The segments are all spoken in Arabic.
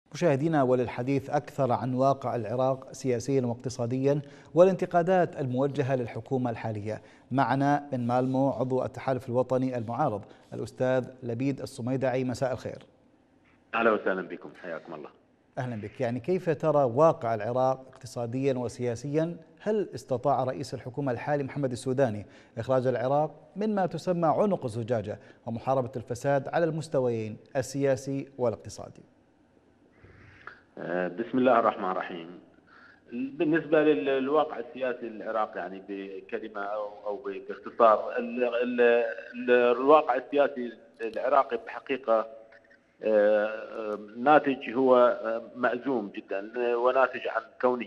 مشاهدينا، وللحديث أكثر عن واقع العراق سياسيا واقتصاديا والانتقادات الموجهة للحكومة الحالية، معنا من مالمو عضو التحالف الوطني المعارض الأستاذ لبيد الصميدعي. مساء الخير. أهلا وسهلا بكم، حياكم الله. أهلا بك. يعني كيف ترى واقع العراق اقتصاديا وسياسيا؟ هل استطاع رئيس الحكومة الحالي محمد السوداني إخراج العراق مما تسمى عنق الزجاجة ومحاربة الفساد على المستويين السياسي والاقتصادي؟ بسم الله الرحمن الرحيم. بالنسبة للواقع السياسي العراقي، يعني بكلمة أو باختصار، الواقع السياسي العراقي بحقيقة ناتج هو مأزوم جدا، وناتج عن كونه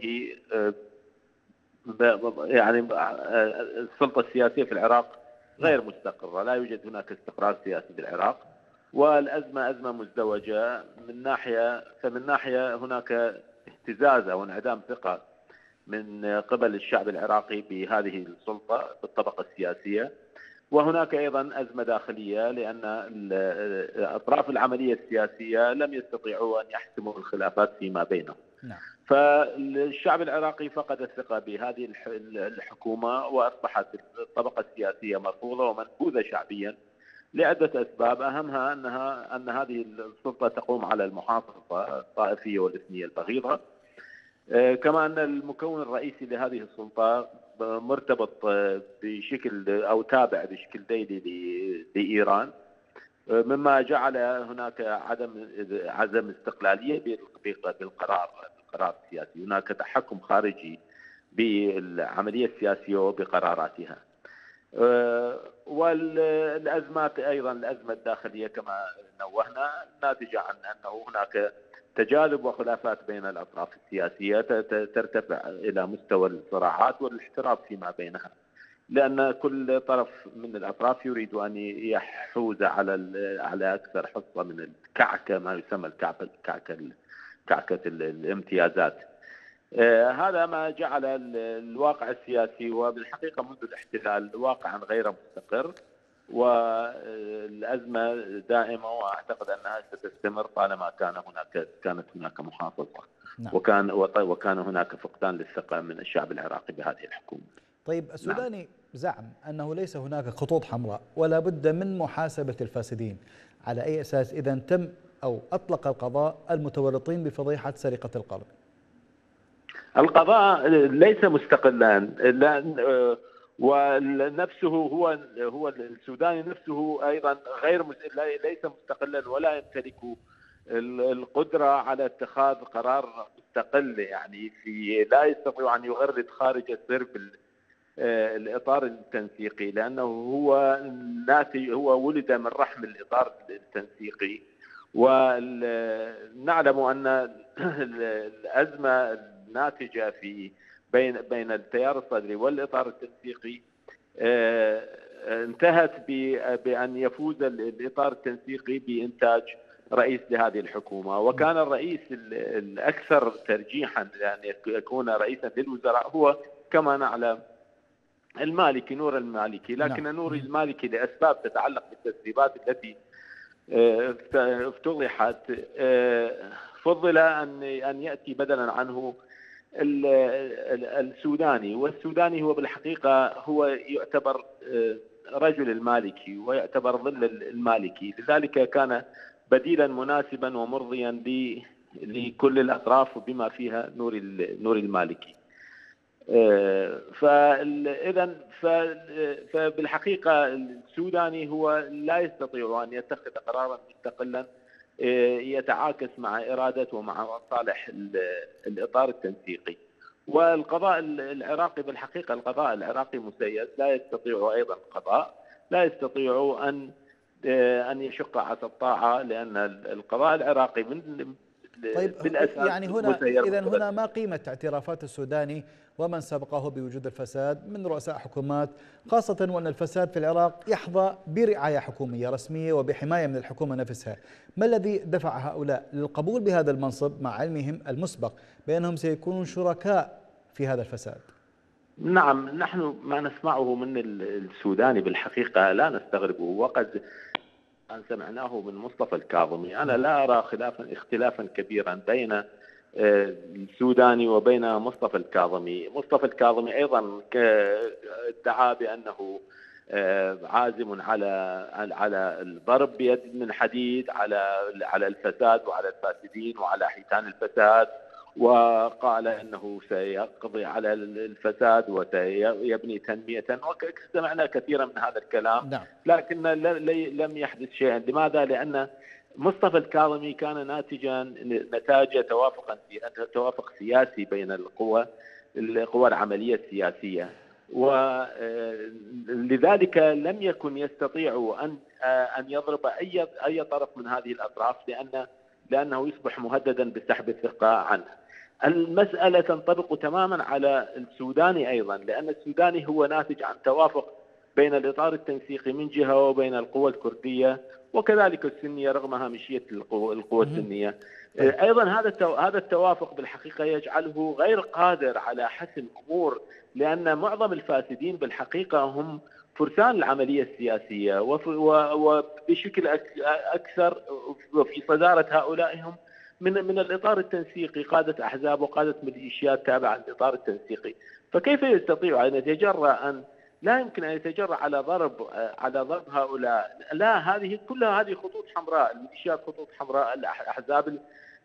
يعني السلطة السياسية في العراق غير مستقرة، لا يوجد هناك استقرار سياسي بالعراق، والأزمة أزمة مزدوجة. فمن ناحية هناك اهتزاز أو انعدام ثقة من قبل الشعب العراقي بهذه السلطة بالطبقة السياسية، وهناك أيضا أزمة داخلية لأن أطراف العملية السياسية لم يستطيعوا أن يحسموا الخلافات فيما بينهم. نعم. فالشعب العراقي فقد الثقة بهذه الحكومة، وأصبحت الطبقة السياسية مرفوضة ومنبوذة شعبيا لعدة أسباب، أهمها أن هذه السلطة تقوم على المحافظة الطائفية والإثنية البغيضة، كما أن المكون الرئيسي لهذه السلطة مرتبط بشكل أو تابع بشكل ديلي لإيران، مما جعل هناك عدم استقلالية بالقرار السياسي. هناك تحكم خارجي بالعملية السياسية وبقراراتها. والأزمات أيضا الأزمة الداخلية كما نوهنا ناتجة عن أنه هناك تجاذب وخلافات بين الأطراف السياسية ترتفع إلى مستوى الصراعات والاحتراب فيما بينها، لأن كل طرف من الأطراف يريد أن يحوز على أكثر حصة من الكعكة، ما يسمى كعكة الامتيازات. هذا ما جعل الواقع السياسي وبالحقيقة منذ الاحتلال واقعا غير مستقر، والأزمة دائمة، وأعتقد أنها ستستمر طالما كانت هناك محافظة. نعم. وكان هناك فقدان للثقة من الشعب العراقي بهذه الحكومة. طيب، السوداني زعم أنه ليس هناك خطوط حمراء ولا بد من محاسبة الفاسدين، على أي أساس إذا تم أو أطلق القضاء المتورطين بفضيحة سرقة القرن؟ القضاء ليس مستقلا، ونفسه هو السوداني نفسه ايضا ليس مستقلا ولا يمتلك القدره على اتخاذ قرار مستقل، يعني لا يستطيع ان يغرد خارج السرب الاطار التنسيقي، لانه هو ولد من رحم الاطار التنسيقي. ونعلم ان الازمه الناتجه بين التيار الصدري والاطار التنسيقي انتهت بان يفوز الاطار التنسيقي بانتاج رئيس لهذه الحكومه، وكان الرئيس الاكثر ترجيحا لان يكون رئيسا للوزراء هو كما نعلم المالكي، نور المالكي. لكن نور المالكي لاسباب تتعلق بالتسريبات التي افتضحت فضل ان ياتي بدلا عنه السوداني، والسوداني هو بالحقيقه هو يعتبر رجل المالكي ويعتبر ظل المالكي، لذلك كان بديلا مناسبا ومرضيا لكل الاطراف بما فيها نور المالكي. فاذا فبالحقيقه السوداني هو لا يستطيع ان يتخذ قرارا مستقلا يتعاكس مع إرادة ومع مصالح الإطار التنسيقي. والقضاء العراقي بالحقيقة القضاء العراقي مسيس، لا يستطيع أيضا القضاء لا يستطيع أن يشق عصا الطاعة، لأن القضاء العراقي طيب، بالأساس يعني هنا ما قيمة اعترافات السوداني ومن سبقه بوجود الفساد من رؤساء حكومات، خاصة وأن الفساد في العراق يحظى برعاية حكومية رسمية وبحماية من الحكومة نفسها؟ ما الذي دفع هؤلاء للقبول بهذا المنصب مع علمهم المسبق بأنهم سيكونون شركاء في هذا الفساد؟ نعم، نحن ما نسمعه من السوداني بالحقيقة لا نستغربه، وقد أن سمعناه من مصطفى الكاظمي. أنا لا أرى اختلافا كبيرا بين السوداني وبين مصطفى الكاظمي. مصطفى الكاظمي أيضا ادعى بأنه عازم على الضرب بيد من حديد على الفساد وعلى الفاسدين وعلى حيتان الفساد، وقال انه سيقضي على الفساد وسيبني تنمية، وسمعنا كثيرا من هذا الكلام. نعم. لكن لم يحدث شيئا. لماذا؟ لأن مصطفى الكاظمي كان نتاج توافق سياسي بين القوى العملية السياسية، ولذلك لم يكن يستطيع أن يضرب أي طرف من هذه الأطراف، لأنه يصبح مهددا بسحب الثقة عنه. المسألة تنطبق تماما على السوداني أيضا، لأن السوداني هو ناتج عن توافق بين الإطار التنسيقي من جهة وبين القوى الكردية وكذلك السنية رغم هامشية القوى السنية. أيضا هذا التوافق بالحقيقة يجعله غير قادر على حسم أمور، لأن معظم الفاسدين بالحقيقة هم فرسان العملية السياسية، وبشكل أكثر وفي صدارة هؤلاء هم من الإطار التنسيقي، قادة أحزاب وقادة ميليشيات تابعة للإطار التنسيقي. فكيف يستطيع أن يتجرأ لا يمكن أن يتجرأ على ضرب هؤلاء. لا، كلها هذه خطوط حمراء. الميليشيات خطوط حمراء، الأحزاب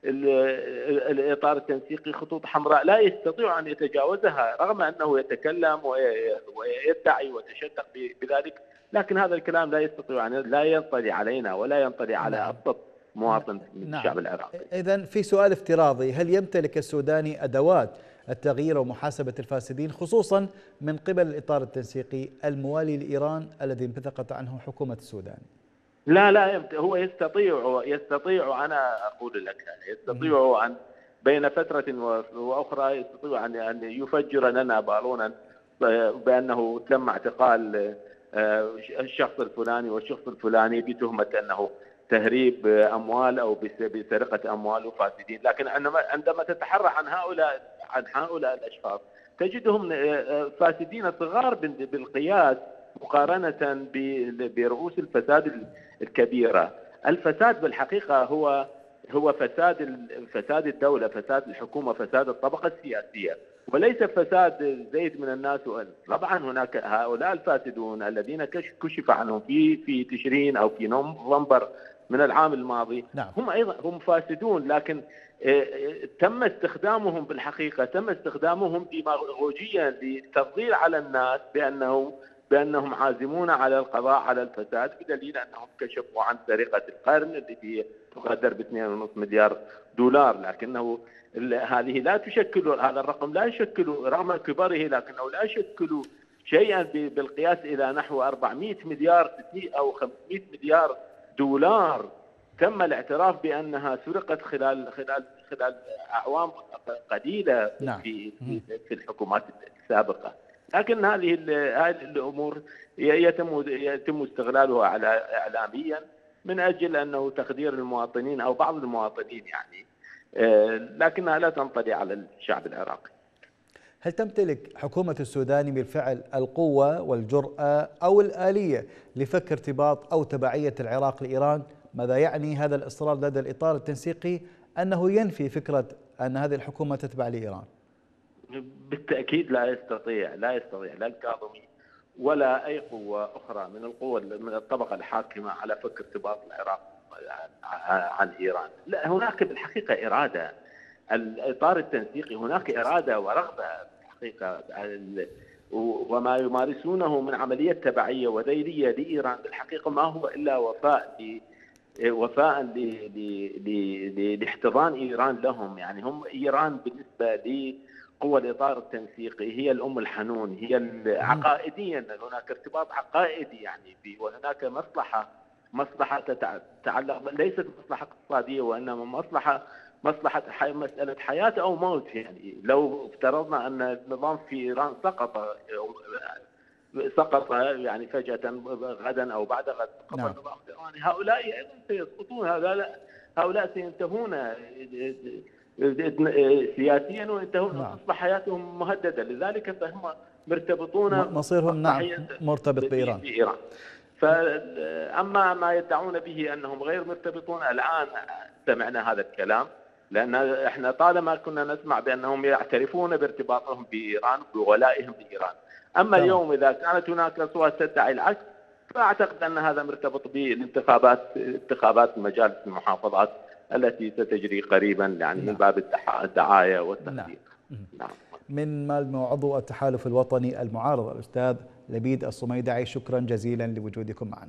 الإطار التنسيقي خطوط حمراء لا يستطيع أن يتجاوزها، رغم أنه يتكلم ويدعي ويتشدق بذلك، لكن هذا الكلام لا يستطيع لا ينطلي علينا ولا ينطلي على أبسط مواطن من الشعب العراقي. إذن في سؤال افتراضي، هل يمتلك السوداني أدوات التغيير ومحاسبة الفاسدين خصوصا من قبل الإطار التنسيقي الموالي لإيران الذي انبثقت عنه حكومة السودان؟ لا هو يستطيع أنا أقول لك يستطيع أن بين فترة وأخرى يستطيع أن يفجر لنا بالونا بأنه تم اعتقال الشخص الفلاني والشخص الفلاني بتهمة أنه تهريب أموال أو بسرقة أموال وفاسدين. لكن عندما تتحرى عن هؤلاء الأشخاص تجدهم فاسدين صغار بالقياس مقارنة برؤوس الفساد الكبيرة. الفساد بالحقيقة هو فساد الدولة، فساد الحكومة، فساد الطبقة السياسية، وليس فساد زيد من الناس. طبعا هناك هؤلاء الفاسدون الذين كشف عنهم في تشرين أو في نوفمبر من العام الماضي. نعم. هم أيضا هم فاسدون، لكن تم استخدامهم بالحقيقة ديماغوجيا للتفضيل على الناس بأنهم عازمون على القضاء على الفساد، بدليل أنهم كشفوا عن سرقة القرن التي تقدر ب2.5 مليار دولار. لكنه هذه هذا الرقم لا يشكل رغم كبره، لكنه لا يشكل شيئا بالقياس إلى نحو 400 مليار أو 500 مليار دولار تم الاعتراف بأنها سرقت خلال أعوام قليلة. نعم. في الحكومات السابقة. لكن هذه الأمور يتم استغلالها إعلاميا من أجل أنه تخدير المواطنين أو بعض المواطنين يعني، لكنها لا تنطلي على الشعب العراقي. هل تمتلك حكومة السودان بالفعل القوة والجرأة أو الآلية لفك ارتباط أو تبعية العراق لإيران؟ ماذا يعني هذا الإصرار لدى الإطار التنسيقي أنه ينفي فكرة أن هذه الحكومة تتبع لإيران؟ بالتأكيد لا يستطيع لا الكاظمي ولا أي قوة أخرى من الطبقة الحاكمة على فك ارتباط العراق عن إيران. لا، هناك بالحقيقة إرادة. الإطار التنسيقي هناك إرادة ورغبة بالحقيقة، وما يمارسونه من عملية تبعية وذيلية لإيران بالحقيقة ما هو إلا وفاء لاحتضان إيران لهم. يعني هم إيران بالنسبة لقوى الإطار التنسيقي هي الأم الحنون، هي عقائديا هناك ارتباط عقائدي يعني، وهناك مصلحة تتعلق ليست مصلحة اقتصادية وإنما مصلحة مسألة حياة أو موت. يعني لو افترضنا أن النظام في إيران سقط يعني فجأة غدا أو بعد غد سقط النظام الإيراني، هؤلاء أيضا سيسقطون. هؤلاء سينتهون سياسيا وينتهون، تصبح حياتهم مهددة. لذلك فهم مرتبطون مصيرهم مرتبط بإيران. فأما ما يدعون به أنهم غير مرتبطون، الآن سمعنا هذا الكلام، لأن احنا طالما كنا نسمع بأنهم يعترفون بارتباطهم بإيران بولائهم لإيران. أما اليوم إذا كانت هناك أصوات تدعي العكس، فأعتقد أن هذا مرتبط بالانتخابات، انتخابات مجالس المحافظات التي ستجري قريبا، يعني من باب الدعاية والتخدير. نعم. من مالمو عضو التحالف الوطني المعارض الأستاذ لبيد الصميدعي، شكرا جزيلا لوجودكم معنا.